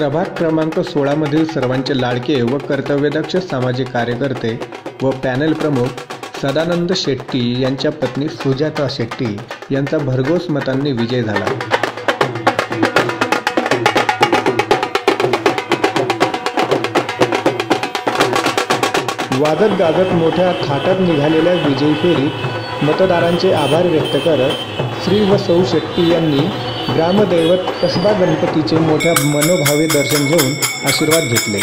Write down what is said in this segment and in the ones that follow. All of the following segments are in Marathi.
प्रभाग क्रमांक 16 मधील सर्वांचे लाडके व कर्तव्यदक्ष सामाजिक कार्यकर्ते व पॅनल प्रमुख सदानंद शेट्टी यांच्या पत्नी सुजाता शेट्टी यांचा भरघोस मतांनी विजय झाला। वाजत गाजत मोठ्या थाटात निघालेल्या विजयी फेरीत मतदारांचे आभार व्यक्त करत श्री व सौ शेट्टी यांनी ग्रामदैवत कसबा गणपतीचे मोठ्या मनोभावे दर्शन घेऊन आशीर्वाद घेतले।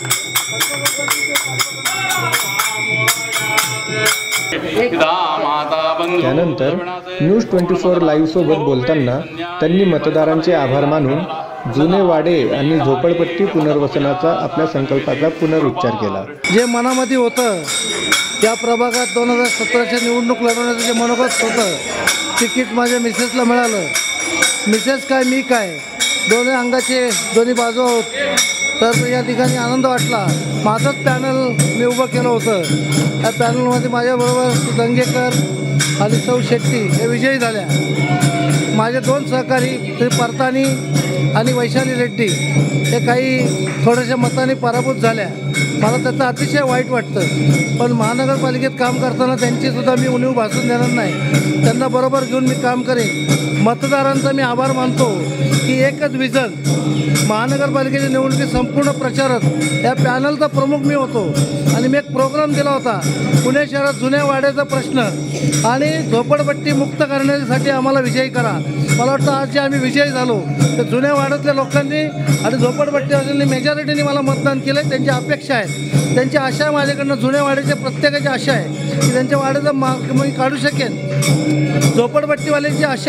त्यानंतर न्यूज 24 लाईव्ह सोबत बोलताना त्यांनी मतदारांचे आभार मानून जुने वाडे आणि झोपडपट्टी पुनर्वसनाचा आपल्या संकल्पाचा पुनरुच्चार केला। जे मनामध्ये होतं त्या प्रभागात 2017च्या निवडणूक लढवण्याचं जे मनोगत होतं तिकीट माझ्या मिसेसला मिळालं। मिसेस काय मी काय दोन्ही अंगाचे दोन्ही बाजू आहोत, तर या ठिकाणी आनंद वाटला। माझंच पॅनल मी उभं केलं होतं। त्या पॅनलमध्ये माझ्याबरोबर दंगेकर आणि सौ शेट्टी हे विजयी झाल्या। माझे 2 सहकारी श्री परतानी आणि वैशाली रेड्डी हे काही थोड्याशा मताने पराभूत झाल्या। मला त्याचं अतिशय वाईट वाटतं, पण महानगरपालिकेत काम करताना त्यांचीसुद्धा मी उणीव भासून देणार नाही। त्यांना बरोबर घेऊन मी काम करेन। मतदारांचा मी आभार मानतो की एकच विजन महानगरपालिकेच्या निवडणुकीत संपूर्ण प्रचारात या पॅनलचा प्रमुख मी होतो आणि मी एक प्रोग्राम दिला होता, पुणे शहरात जुन्या वाड्याचा प्रश्न आणि झोपडपट्टी मुक्त करण्यासाठी आम्हाला विजयी करा। मला वाटतं आज जे आम्ही विजयी झालो तर जुन्या वाड्यातल्या लोकांनी आणि झोपडपट्टीवाल्यांनी मेजॉरिटीने मला मतदान केलं। त्यांची अपेक्षा आहे, त्यांची आशा आहे माझ्याकडनं, जुन्या वाड्याच्या प्रत्येकाची आशा आहे की त्यांच्या वाड्याचा मार्ग मी काढू शकेन। झोपडपट्टीवाल्यांची आशा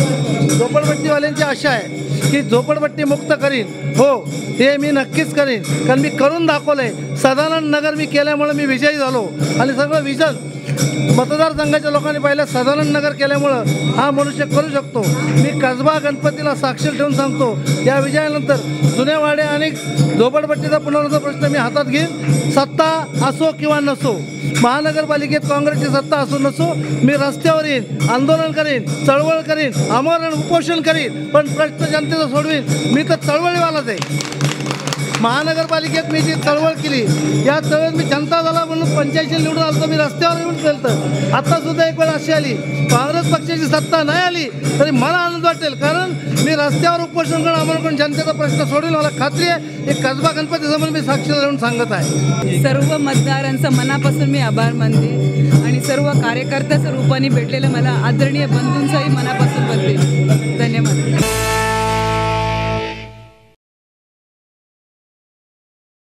आहे की झोपडपट्टी मुक्त करीन। हो, हे मी नक्कीच करीन, कारण मी करून दाखवलं आहे। सदानंद नगर मी केल्यामुळे मी विजयी झालो आणि सगळं विजन मतदारसंघाच्या लोकांनी पाहिलं। सदानंद नगर केल्यामुळं हा मनुष्य करू शकतो। मी कसबा गणपतीला साक्षर ठेवून सांगतो, या विजयानंतर जुन्या वाडे आणि झोपडपट्टीचा पुनर्वसन प्रश्न मी हातात घेईन। सत्ता असो किंवा नसो, महानगरपालिकेत काँग्रेसची सत्ता असो नसो, मी रस्त्यावर येईन, आंदोलन करीन, चळवळ करीन, आमरण उपोषण करीन, पण प्रश्न जनतेचा सोडवीन। मी तर चळवळीवालाच आहे। महानगरपालिकेत मी जी चळवळ केली, या चळवळीत मी जनता झाला म्हणून 85 निवडून आलो, मी रस्त्यावर येऊन केलं। आत्तासुद्धा एक वेळ अशी आली, काँग्रेस पक्षाची सत्ता नाही आली तरी मला आनंद वाटेल, कारण मी रस्त्यावर उपोषण करून आमरण करून जनतेचा प्रश्न सोडवेल। मला खात्री आहे एक कसबा गणपतीसमोर मी साक्षी देऊन सांगत आहे। सर्व मतदारांचा मनापासून मी आभार मानते आणि सर्व कार्यकर्त्याच्या रूपाने भेटलेलं मला आदरणीय बंधूंचाही मनापासून बनते। धन्यवाद।